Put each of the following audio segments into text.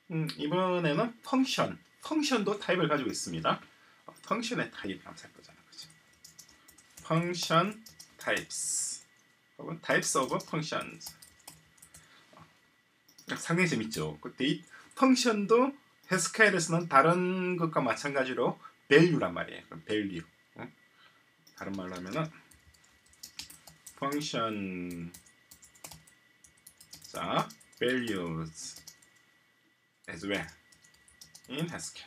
이번에는 펑션도 타입을 가지고 있습니다. 펑션의 타입 한번 살펴보자. 펑션 타입스 혹은 타입스 오브 펑션스. 상당히 재밌죠. 펑션도 해스케일에서는 다른 것과 마찬가지로 value란 말이에요. value. 다른 말로 하면은 펑션 자 values as well in Haskell.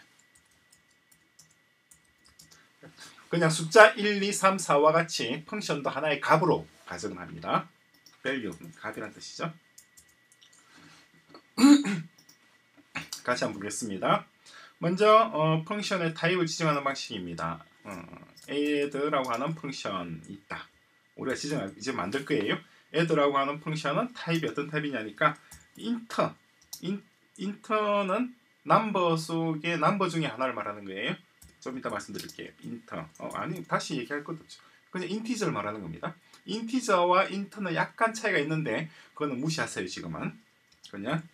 그냥 숫자 1, 2, 3, 4와 같이 펑션도 하나의 값으로 가정을 합니다. value, 값이란 뜻이죠. 같이 한번 보겠습니다. 먼저 펑션의 타입을 지정하는 방식입니다. add라고 하는 펑션이 있다. 우리가 이제 만들 거예요. add라고 하는 펑션은 타입이 어떤 타입이냐니까 인터는 넘버 속의 넘버 중에 하나를 말하는 거예요. 좀 이따 말씀드릴게요. 인터. 아니 다시 얘기할 것도 없죠. 그냥 인티저를 말하는 겁니다. 인티저와 인터는 약간 차이가 있는데 그거는 무시하세요. 지금은 그냥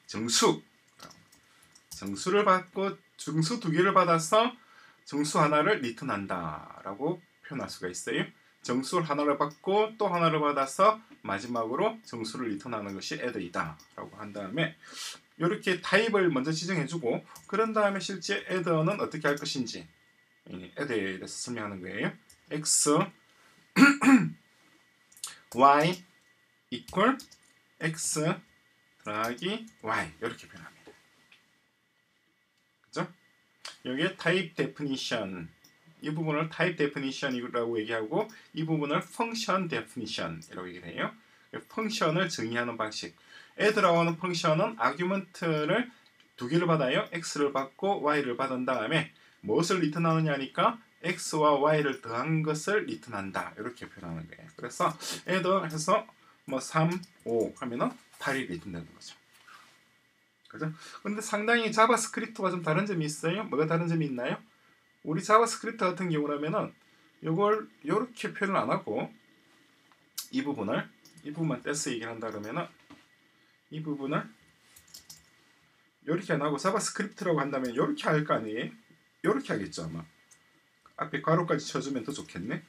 정수를 받고 정수 두 개를 받아서 정수 하나를 리턴한다라고 표현할 수가 있어요. 정수 하나를 받고 또 하나를 받아서 마지막으로 정수를 리턴하는 것이 add이다라고 한 다음에 이렇게 타입을 먼저 지정해주고 그런 다음에 실제 add는 어떻게 할 것인지 add에 대해서 설명하는 거예요. x y equal x 더하기 y 이렇게 표현합니다. 그죠? 여기에 타입 데피니션 이 부분을 타입 데피니션이라고 얘기하고 이 부분을 펑션 데피니션이라고 얘기해요. 펑션을 정의하는 방식. add라고 하는 펑션은 아규먼트를 두 개를 받아요. x를 받고 y를 받은 다음에 무엇을 리턴하느냐니까 x와 y를 더한 것을 리턴한다. 이렇게 표현하는 거예요. 그래서 add 해서 뭐 3, 5 하면은 8이 리턴되는 거죠. 그죠? 근데 상당히 자바스크립트와 좀 다른 점이 있어요. 뭐가 다른 점이 있나요? 우리 자바스크립트 같은 경우라면은 이걸 이렇게 표현을 안 하고 이 부분만 떼서 얘기를 한다 그러면은 이 부분을 이렇게 안 하고 자바스크립트라고 한다면 이렇게 할 거 아니에요? 이렇게 하겠죠 아마. 앞에 괄호까지 쳐주면 더 좋겠네.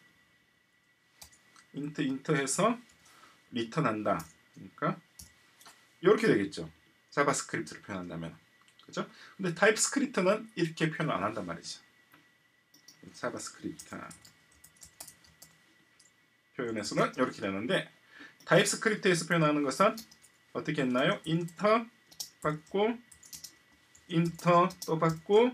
인트 해서 리턴한다. 그러니까 이렇게 되겠죠. 자바스크립트를 표현한다면. 그죠? 근데 타입스크립트는 이렇게 표현을 안 한단 말이죠. 자바스크립트 표현에서는 이렇게 되는데 타입스크립트에서 표현하는 것은 어떻게 했나요? 인터 받고 인터 또 받고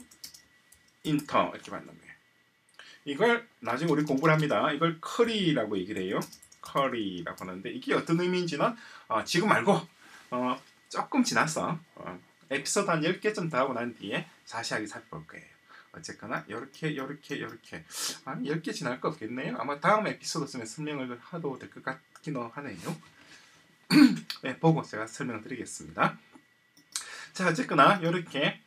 인터 이렇게 받는 거예요. 이걸 나중에 우리 공부를 합니다. 이걸 커리라고 얘기를 해요. 커리라고 하는데 이게 어떤 의미인지는 지금 말고 조금 지나서 에피소드 한 10개쯤 더 하고 난 뒤에 자세하게 살펴볼 거예요. 어쨌거나 이렇게 아니 10개 지날 거 없겠네요. 아마 다음 에피소드쯤에 설명을 해도 될 것 같기는 하네요. 네, 보고 제가 설명을 드리겠습니다. 자, 어쨌거나 이렇게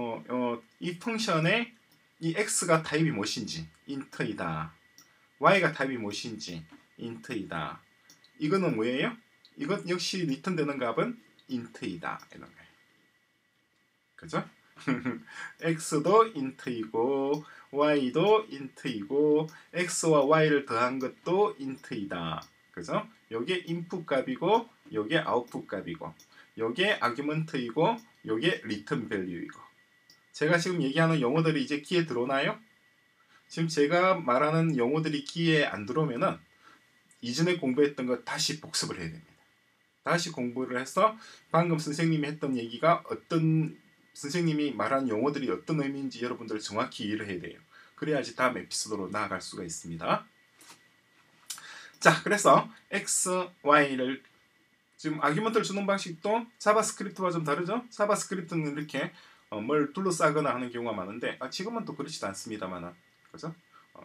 이 펑션의 이 x가 타입이 무엇인지 인트이다. y가 타입이 무엇인지 인트이다. 이거는 뭐예요? 이것 역시 리턴되는 값은 인트이다. 이런 거예요. 그죠? x도 인트이고 y도 인트이고 x와 y를 더한 것도 인트이다. 그죠? 요게 인풋 값이고 요게 아웃풋 값이고 요게 아규먼트이고 요게 리턴 밸류이고. 제가 지금 얘기하는 용어들이 이제 귀에 들어오나요? 지금 제가 말하는 용어들이 귀에 안 들어오면은 이전에 공부했던 거 다시 복습을 해야 됩니다. 다시 공부를 해서 방금 선생님이 했던 얘기가 어떤 선생님이 말한 용어들이 어떤 의미인지 여러분들 정확히 이해를 해야 돼요. 그래야지 다음 에피소드로 나아갈 수가 있습니다. 자, 그래서 x, y를 지금 아규먼트를 주는 방식도 자바스크립트와 좀 다르죠? 자바스크립트는 이렇게 뭘 둘러싸거나 하는 경우가 많은데 지금은 또 그렇지도 않습니다만은 그죠?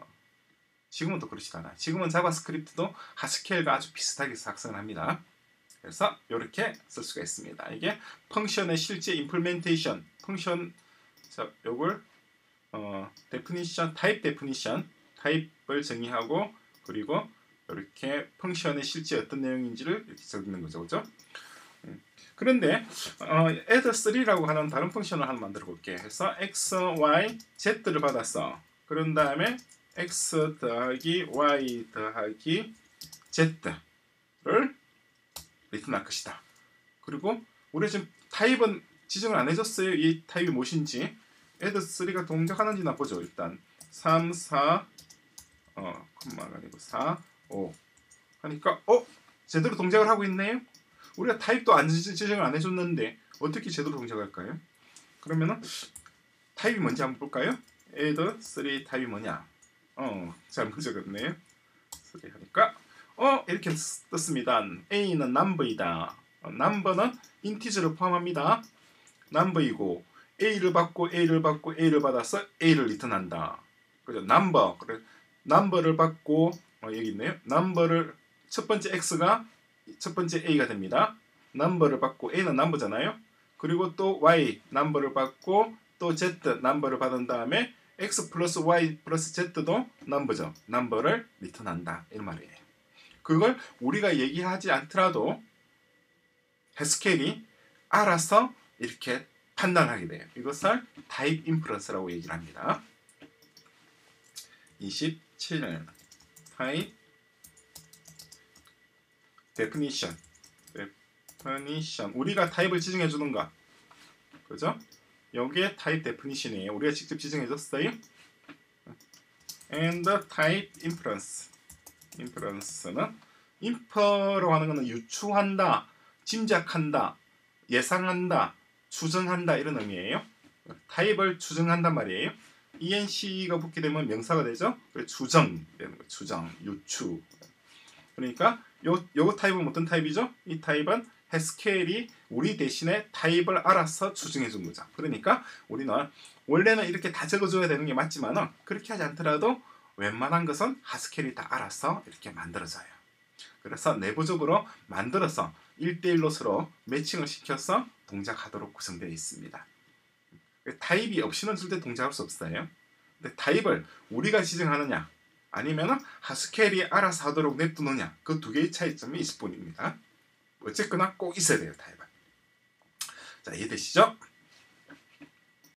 지금은 또 그렇지도 않아요. 지금은 자바스크립트도 하스케일과 아주 비슷하게 작성을 합니다. 그래서 이렇게 쓸 수가 있습니다. 이게 펑션의 실제 임플멘테이션, 펑션 요걸 데피니션, 타입 데피니션, 타입을 정의하고 그리고 이렇게 펑션의 실제 어떤 내용인지를 이렇게 적는 거죠, 그죠? 그런데 add3라고 하는 다른 펑션을 하나 만들어 볼게. 해서 x, y, z를 받았어. 그런 다음에 x 더하기 y 더하기 z를 리턴할 것이다. 그리고 우리 지금 타입은 지정을 안 해줬어요. 이 타입이 무엇인지. add3가 동작하는지나 보죠. 일단 3, 4 콤마가 아니고 4, 5 하니까 제대로 동작을 하고 있네요. 우리가 타입도 지정을 안 해줬는데 어떻게 제대로 동작할까요? 그러면은 타입이 뭔지 한번 볼까요? add3 타입이 뭐냐? 잘못 적었네요. 3 하니까 이렇게 떴습니다. a는 number이다. number는 인티저를 포함합니다. number이고 a를 받고 a를 받고 a를 받아서 a를 리턴한다. 그죠? number. 그래. number를 받고 여기 있네요. number를 첫 번째 x가 첫 번째 a가 됩니다. number를 받고 a는 number잖아요. 그리고 또 y number를 받고 또 z number를 받은 다음에 x 플러스 y 플러스 z도 number죠. number를 리턴한다. 이 말이에요. 그걸 우리가 얘기하지 않더라도 해스케일이 알아서 이렇게 판단하게 돼요. 이것을 타입 인퍼런스라고 얘기를 합니다. 27. 타입 데피니션. 우리가 타입을 지정해 주는 것. 그죠? 여기에 타입 데피니션이에요. 우리가 직접 지정해 줬어요. and type inference. inference는 infer라고 하는 것은 유추한다, 짐작한다, 예상한다, 추정한다 이런 의미예요. 타입을 추정한단 말이에요. ENC가 붙게 되면 명사가 되죠. 추정, 추정, 유추. 그러니까 요 타입은 어떤 타입이죠? 이 타입은 해스케일이 우리 대신에 타입을 알아서 추정해 준 거죠. 그러니까 우리는 원래는 이렇게 다 적어줘야 되는 게 맞지만은 그렇게 하지 않더라도 웬만한 것은 하스케일이 다 알아서 이렇게 만들어져요. 그래서 내부적으로 만들어서 1대1로 서로 매칭을 시켜서 동작하도록 구성되어 있습니다. 타입이 없이는 절대 동작할 수 없어요. 근데 타입을 우리가 지정하느냐 아니면 하스케일이 알아서 하도록 냅두느냐 그 두 개의 차이점이 있을 뿐입니다. 어쨌거나 꼭 있어야 돼요. 타입은. 자, 이해되시죠?